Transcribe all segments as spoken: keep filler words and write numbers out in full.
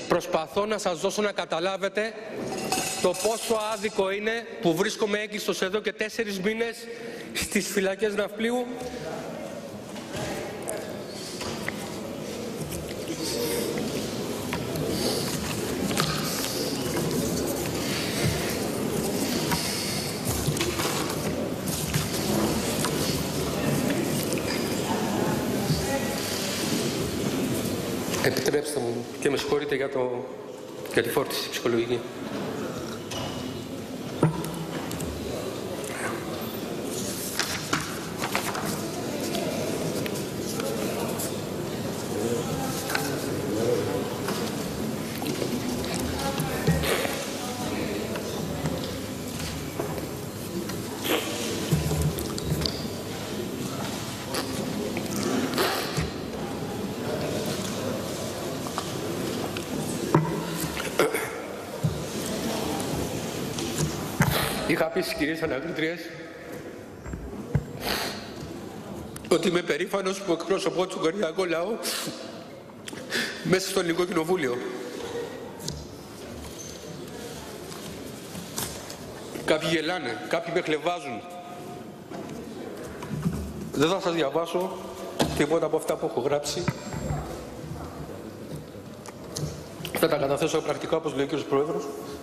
προσπαθώ να σας δώσω να καταλάβετε το πόσο άδικο είναι που βρίσκομαι έκλειστος εδώ και τέσσερις μήνες στις φυλακές Ναυπλίου. Επιτρέψτε μου και με συγχωρείτε για, το, για τη φόρτιση ψυχολογική. Είχα πει στις κυρίες ανακρίτριες ότι είμαι περήφανος που εκπροσωπώ τον Ουγγαρικό λαό μέσα στο Ελληνικό Κοινοβούλιο. Κάποιοι γελάνε, κάποιοι με χλευάζουν. Δεν θα σας διαβάσω τίποτα από αυτά που έχω γράψει. Θα τα καταθέσω πρακτικά, όπως λέει ο κύριος Πρόεδρος.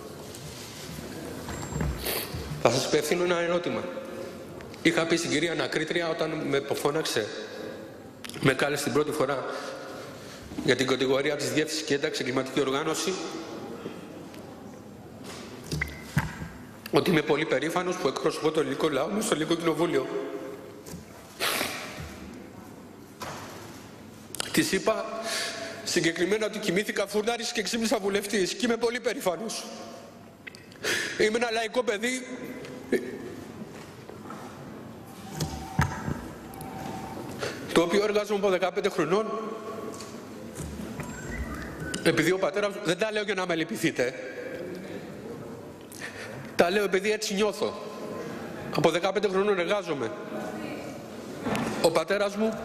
Θα σας απευθύνω ένα ερώτημα. Είχα πει στην κυρία ανακρίτρια όταν με φώναξε, με κάλεσε την πρώτη φορά για την κατηγορία της Διεύθυνσης και Ένταξη Εγκληματική Οργάνωση, ότι είμαι πολύ περήφανος που εκπροσωπώ το ελληνικό λαό μέσα στο Ελληνικό Κοινοβούλιο. Της είπα συγκεκριμένα ότι κοιμήθηκα φουρνάρης και ξύπνησα βουλευτής και είμαι πολύ περήφανος. Είμαι ένα λαϊκό παιδί το οποίο εργάζομαι από δεκαπέντε χρονών, επειδή ο πατέρας, δεν τα λέω για να με λυπηθείτε, τα λέω επειδή έτσι νιώθω. Από δεκαπέντε χρονών εργάζομαι. Ο πατέρας μου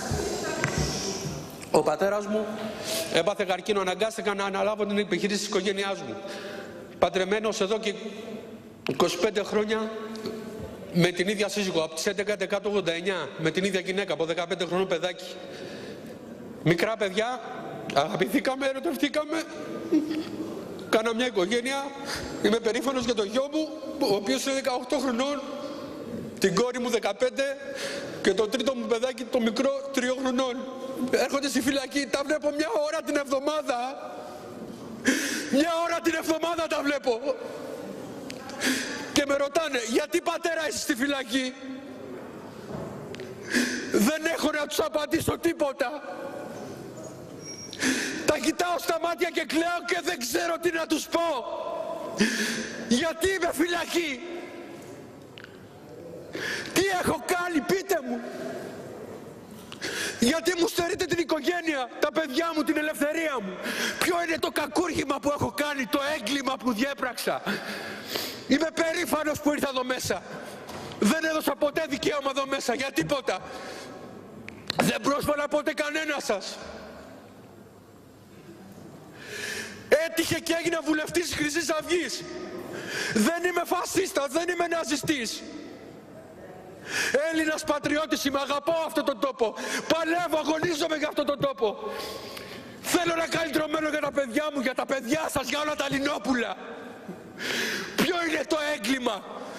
ο πατέρας μου έπαθε καρκίνο, αναγκάστηκα να αναλάβω την επιχείρηση της οικογένειάς μου. Παντρεμένος εδώ και είκοσι πέντε χρόνια με την ίδια σύζυγο, από τις έντεκα δεκάτου ογδόντα εννιά, με την ίδια γυναίκα, από δεκαπέντε χρονών παιδάκι. Μικρά παιδιά, αγαπηθήκαμε, ερωτευτήκαμε, κάνα μια οικογένεια. Είμαι περήφανος για τον γιο μου, ο οποίος είναι δεκαοκτώ χρονών, την κόρη μου δεκαπέντε και το τρίτο μου παιδάκι, το μικρό, τριών χρονών. Έρχονται στη φυλακή, τα βλέπω μια ώρα την εβδομάδα. Μια ώρα την εβδομάδα τα βλέπω. Και με ρωτάνε, γιατί πατέρα είσαι στη φυλακή? Δεν έχω να τους απαντήσω τίποτα. Τα κοιτάω στα μάτια και κλαίω και δεν ξέρω τι να τους πω. Γιατί είμαι φυλακή? Τι έχω κάνει, πείτε μου. Γιατί μου στερείτε την οικογένεια, τα παιδιά μου, την ελευθερία μου? Ποιο είναι το κακούργημα που έχω κάνει, το έγκλημα που διέπραξα? Είμαι περήφανος που ήρθα εδώ μέσα. Δεν έδωσα ποτέ δικαίωμα εδώ μέσα για τίποτα. Δεν πρόσφανα ποτέ κανένα σας. Έτυχε και έγινα βουλευτής της Χρυσής Αυγής. Δεν είμαι φασίστας, δεν είμαι ναζιστής. Έλληνας πατριώτης είμαι, αγαπώ αυτόν τον τόπο. Παλεύω, αγωνίζομαι για αυτόν τον τόπο. Θέλω ένα καλύτερο μέλλον για τα παιδιά μου, για τα παιδιά σας, για όλα τα Ελληνόπουλα. Ποιο είναι το έγκλημα?